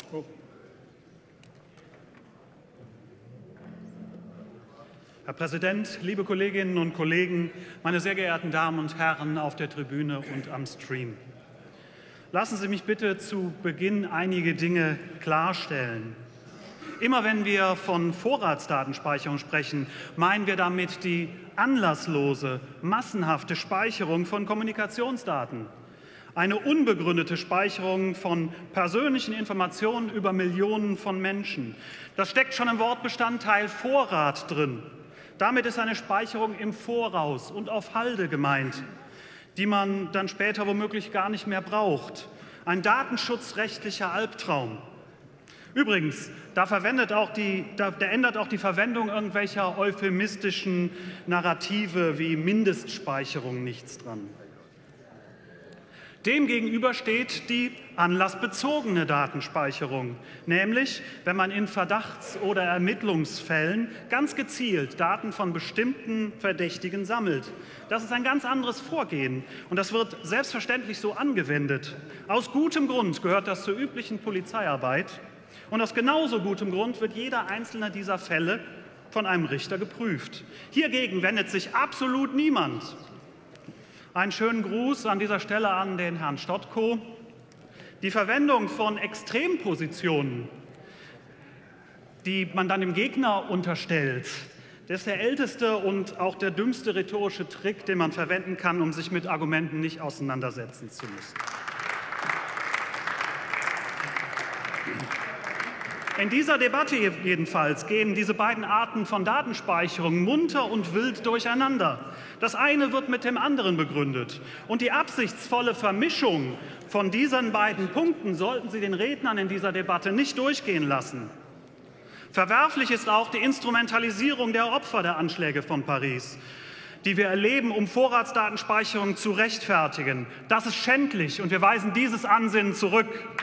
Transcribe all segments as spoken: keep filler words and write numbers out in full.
Oh. Herr Präsident, liebe Kolleginnen und Kollegen, meine sehr geehrten Damen und Herren auf der Tribüne und am Stream. Lassen Sie mich bitte zu Beginn einige Dinge klarstellen. Immer wenn wir von Vorratsdatenspeicherung sprechen, meinen wir damit die anlasslose, massenhafte Speicherung von Kommunikationsdaten. Eine unbegründete Speicherung von persönlichen Informationen über Millionen von Menschen. Das steckt schon im Wortbestandteil Vorrat drin. Damit ist eine Speicherung im Voraus und auf Halde gemeint, die man dann später womöglich gar nicht mehr braucht. Ein datenschutzrechtlicher Albtraum. Übrigens, da, verwendet auch die, da, da ändert auch die Verwendung irgendwelcher euphemistischen Narrative wie Mindestspeicherung nichts dran. Demgegenüber steht die anlassbezogene Datenspeicherung, nämlich wenn man in Verdachts- oder Ermittlungsfällen ganz gezielt Daten von bestimmten Verdächtigen sammelt. Das ist ein ganz anderes Vorgehen und das wird selbstverständlich so angewendet. Aus gutem Grund gehört das zur üblichen Polizeiarbeit und aus genauso gutem Grund wird jeder einzelne dieser Fälle von einem Richter geprüft. Hiergegen wendet sich absolut niemand. Einen schönen Gruß an dieser Stelle an den Herrn Stotko. Die Verwendung von Extrempositionen, die man dann dem Gegner unterstellt, das ist der älteste und auch der dümmste rhetorische Trick, den man verwenden kann, um sich mit Argumenten nicht auseinandersetzen zu müssen. In dieser Debatte jedenfalls gehen diese beiden Arten von Datenspeicherung munter und wild durcheinander. Das eine wird mit dem anderen begründet. Und die absichtsvolle Vermischung von diesen beiden Punkten sollten Sie den Rednern in dieser Debatte nicht durchgehen lassen. Verwerflich ist auch die Instrumentalisierung der Opfer der Anschläge von Paris, die wir erleben, um Vorratsdatenspeicherung zu rechtfertigen. Das ist schändlich und wir weisen dieses Ansinnen zurück.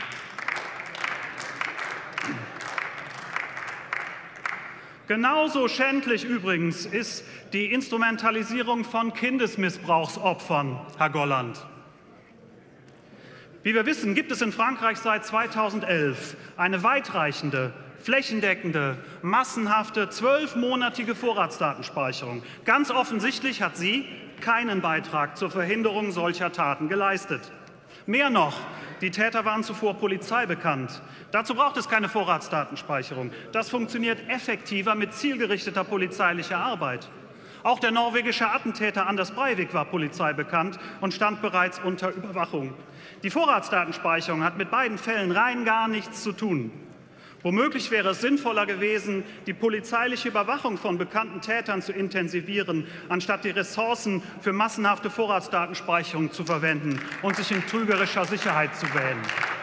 Genauso schändlich übrigens ist die Instrumentalisierung von Kindesmissbrauchsopfern, Herr Golland. Wie wir wissen, gibt es in Frankreich seit zweitausendelf eine weitreichende, flächendeckende, massenhafte, zwölfmonatige Vorratsdatenspeicherung. Ganz offensichtlich hat sie keinen Beitrag zur Verhinderung solcher Taten geleistet. Mehr noch, die Täter waren zuvor Polizei bekannt. Dazu braucht es keine Vorratsdatenspeicherung. Das funktioniert effektiver mit zielgerichteter polizeilicher Arbeit. Auch der norwegische Attentäter Anders Breivik war Polizei bekannt und stand bereits unter Überwachung. Die Vorratsdatenspeicherung hat mit beiden Fällen rein gar nichts zu tun. Womöglich wäre es sinnvoller gewesen, die polizeiliche Überwachung von bekannten Tätern zu intensivieren, anstatt die Ressourcen für massenhafte Vorratsdatenspeicherung zu verwenden und sich in trügerischer Sicherheit zu wähnen.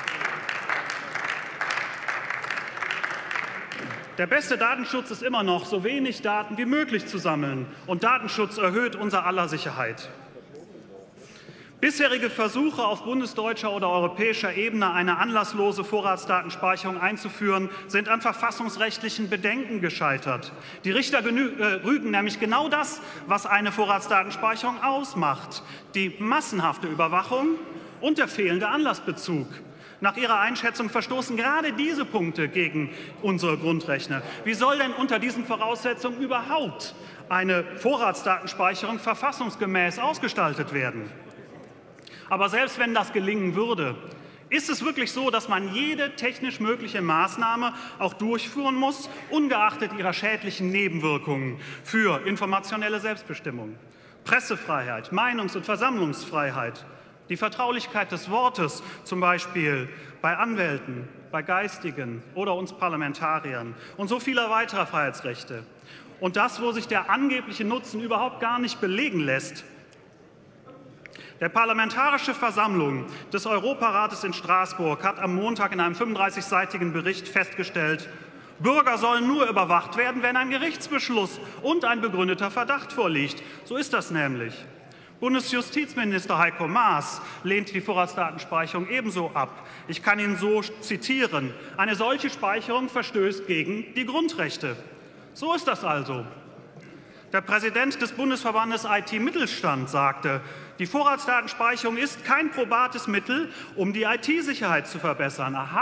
Der beste Datenschutz ist immer noch, so wenig Daten wie möglich zu sammeln. Und Datenschutz erhöht unser aller Sicherheit. Bisherige Versuche auf bundesdeutscher oder europäischer Ebene, eine anlasslose Vorratsdatenspeicherung einzuführen, sind an verfassungsrechtlichen Bedenken gescheitert. Die Richter rügen nämlich genau das, was eine Vorratsdatenspeicherung ausmacht: die massenhafte Überwachung und der fehlende Anlassbezug. Nach ihrer Einschätzung verstoßen gerade diese Punkte gegen unsere Grundrechte. Wie soll denn unter diesen Voraussetzungen überhaupt eine Vorratsdatenspeicherung verfassungsgemäß ausgestaltet werden? Aber selbst wenn das gelingen würde, ist es wirklich so, dass man jede technisch mögliche Maßnahme auch durchführen muss, ungeachtet ihrer schädlichen Nebenwirkungen für informationelle Selbstbestimmung, Pressefreiheit, Meinungs- und Versammlungsfreiheit, die Vertraulichkeit des Wortes, zum Beispiel bei Anwälten, bei Geistigen oder uns Parlamentariern und so vieler weiterer Freiheitsrechte. Und das, wo sich der angebliche Nutzen überhaupt gar nicht belegen lässt. Der Parlamentarische Versammlung des Europarates in Straßburg hat am Montag in einem fünfunddreißigseitigen Bericht festgestellt, Bürger sollen nur überwacht werden, wenn ein Gerichtsbeschluss und ein begründeter Verdacht vorliegt. So ist das nämlich. Bundesjustizminister Heiko Maas lehnt die Vorratsdatenspeicherung ebenso ab. Ich kann ihn so zitieren: Eine solche Speicherung verstößt gegen die Grundrechte. So ist das also. Der Präsident des Bundesverbandes I T-Mittelstand sagte, die Vorratsdatenspeicherung ist kein probates Mittel, um die I T-Sicherheit zu verbessern. Aha,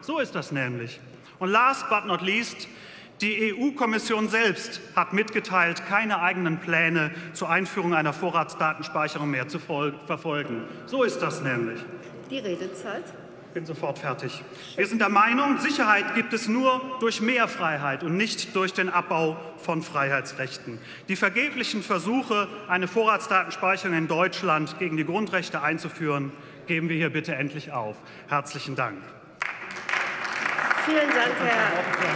So ist das nämlich. Und last but not least, die E U-Kommission selbst hat mitgeteilt, keine eigenen Pläne zur Einführung einer Vorratsdatenspeicherung mehr zu verfolgen. So ist das nämlich. Die Redezeit. Ich bin sofort fertig. Wir sind der Meinung, Sicherheit gibt es nur durch mehr Freiheit und nicht durch den Abbau von Freiheitsrechten. Die vergeblichen Versuche, eine Vorratsdatenspeicherung in Deutschland gegen die Grundrechte einzuführen, geben wir hier bitte endlich auf. Herzlichen Dank. Vielen Dank, Herr.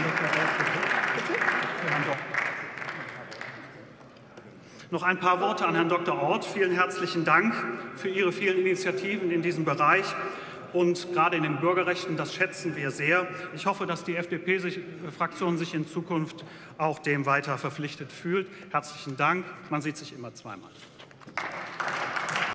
Noch ein paar Worte an Herrn Doktor Orth. Vielen herzlichen Dank für Ihre vielen Initiativen in diesem Bereich. Und gerade in den Bürgerrechten, das schätzen wir sehr. Ich hoffe, dass die F D P-Fraktion sich in Zukunft auch dem weiter verpflichtet fühlt. Herzlichen Dank. Man sieht sich immer zweimal.